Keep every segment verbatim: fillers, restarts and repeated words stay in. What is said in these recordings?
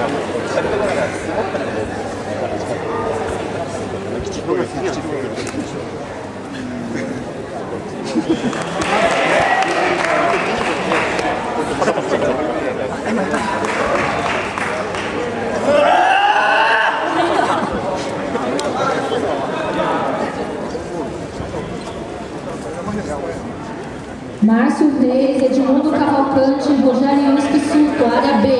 Márcio Reis, Edmundo Cavalcante, Rogeriuski Sulto, área B.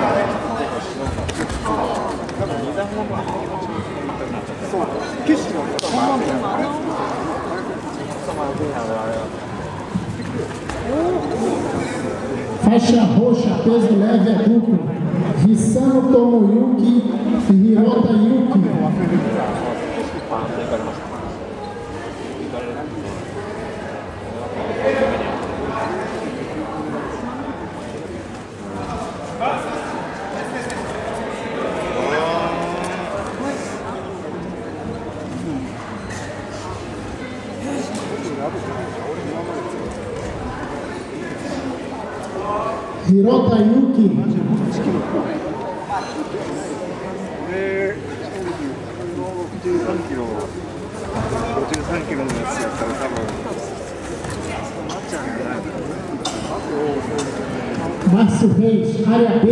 Faixa roxa, peso leve adulto, Hisano Tomoyuki e Hirota Yuki. Hirota Yuki. で、ろくじゅうさんキロ、ごじゅうさんキロのやつやったら多分なっちゃうんじゃないの。 Márcio Reis, área B.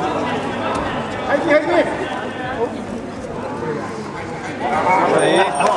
Aí, aí, aí.